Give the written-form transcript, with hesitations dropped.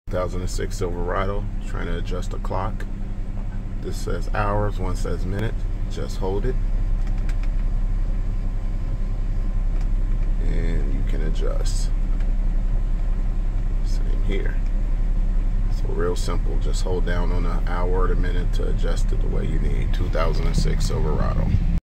2006 Silverado, trying to adjust the clock. This says hours, one says minutes. Just hold it and you can adjust. Same here. So real simple, just hold down on the hour or the minute to adjust it the way you need. 2006 Silverado.